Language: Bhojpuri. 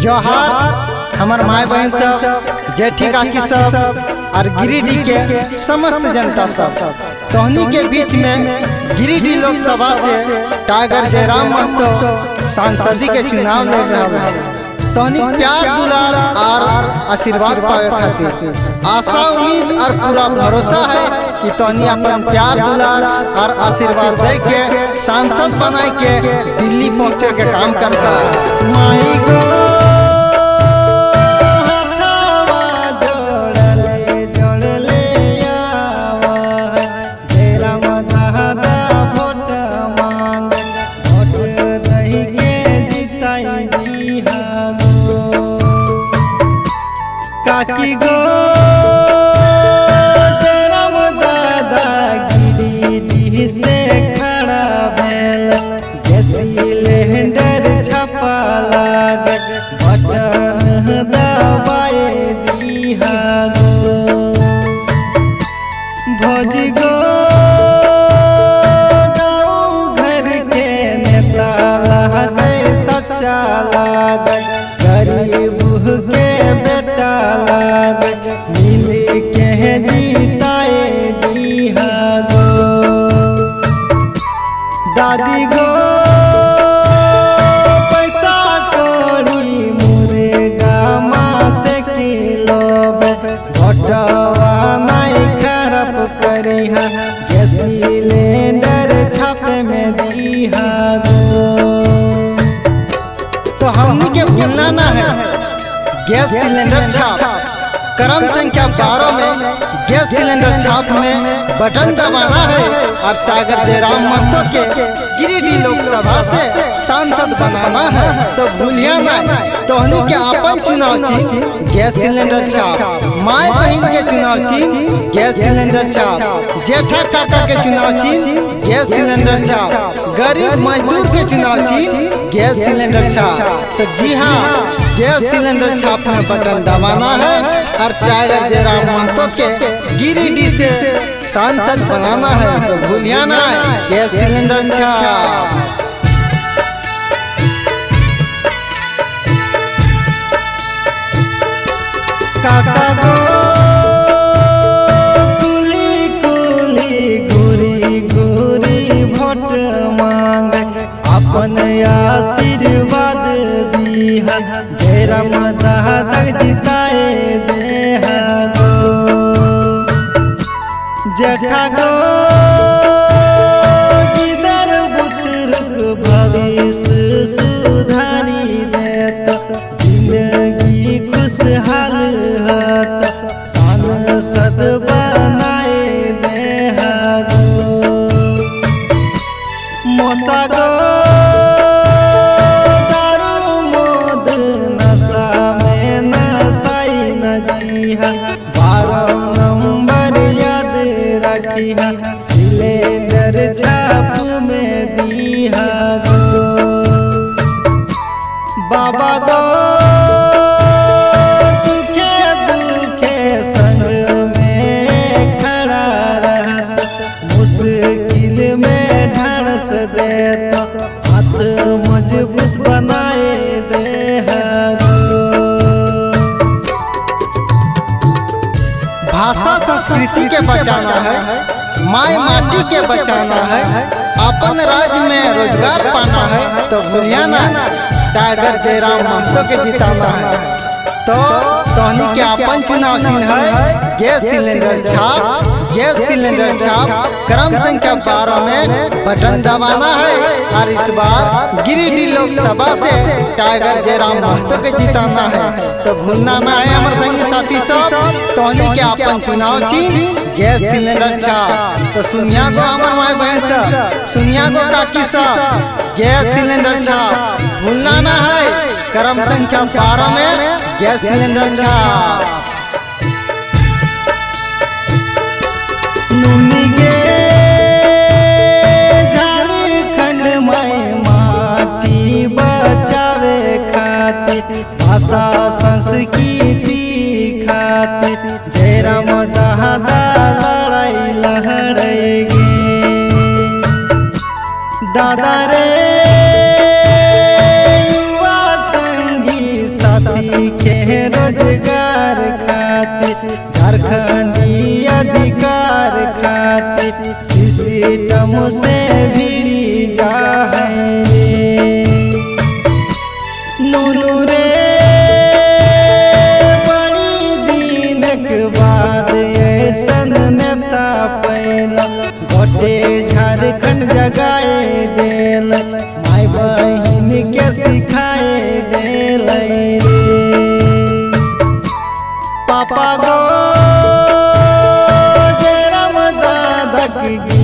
जोहार हमार माय बहन सब, जेठी काकी सब और गिरिडीह के समस्त जनता सब। तोहनी के बीच में गिरिडीह लोकसभा से टाइगर जयराम महतो सांसदी के चुनाव लड़ रहा है। तोहनी प्यार दुलार और आशीर्वाद पावे खातिर आशा उम्मीद और पूरा भरोसा है कि तोहनी अपन प्यार दुलार और आशीर्वाद दे के सांसद बनाए के दिल्ली पहुँचे के काम करता माई गो। काकी गो जयराम दादा गिरिडीह से खड़ा भेल, सिलेंडर छपा लागल बटन दबाए दीहा गो। भौजी गो गाँव घर के नेता लागल सच्चा लागल, गरीब के बेटा लागल मिल के जीताए दीहा गो। दादी गो पैसा कौड़ी मुर्गा मांस किलो भोटवा नहीं खराब करिहा, गैस सिलेंडर छापे में दीहा गो। तो हमनी के भूलना ना है गैस सिलेंडर छाप क्रम संख्या 12 में गैस सिलेंडर छाप में बटन दबाना है और टाइगर जयराम महतो के गिरिडीह लोकसभा से सांसद बनाना है। तो भूलिया ना तोहनी के अपन चुनाव चिन्ह गैस सिलेंडर छाप, माय बहन के चुनाव चिन्ह गैस सिलेंडर छाप, जेठा काका के चुनाव चिन्ह गैस सिलेंडर छाप, गरीब मजदूर के चुनाव चिन्ह गैस सिलेंडर छाप। तो जी हाँ, गैस सिलेंडर छाप में बटन दबाना है और टाइगर जयराम महतो के गिरिडीह से सांसद बनाना है। तो भूलिया ना गैस सिलेंडर छाप। काका गो कुली कुली गोरी गोरी भोट मांग अपन आशीर्वाद दीहा, जयराम दादा जिताए देहा गो। जेठा गो गिदर बुतरुक भविष्य सुधारी देत, जिंदगी खुशहाल हत सांसद बनाए देहा गो। मोसा गो दारू मोद नशा में नशाई न जीहा, 12 नंबर याद रखिहा, सिलेंडर छाप में दीहा गो। बाबा गो सुखे दुखे संग में खड़ा रहत, मुश्किल में ढांढस देत, हाथ मजबूत बनाए देहा गो। भाषा संस्कृति के बचाना है, माय माटी के बचाना है, अपन राज्य में रोजगार पाना है। तो भूलिया ना टाइगर जयराम महतो के जिताना है। तो तोहनी के अपन चुनाव चिन्ह है गैस सिलेंडर छाप, गैस सिलेंडर छाप क्रम संख्या 12 में बटन दबाना है और इस बार गिरिडीह लोकसभा से टाइगर जयराम महतो के जिताना है। तो भूलना ना है हमारे संगी साथी सब, तोहनी के अपन चुनाव चिन्ह गैस सिलेंडर छाप। तो सुनिया गो हमार माय बहन सब, सुनिया गो काकी सब, गैस सिलेंडर छाप भूलना ना है क्रम संख्या 12 में गैस सिलेंडर छाप। नूनी गे झारखंड में माटी बचावे खातिर, भाषा संस्कृति खातिर जयराम दादा लड़ाई लहरेगी। दादा रे युवा संगी साथ सीटम से भिड़ी जाए रे नुनु रे बड़ी दिन के बाद ऐसन नेता पैला गोटे झारखंड जगाए देल माई बहन के सिखाए देल रे पापा गो जयराम दादा की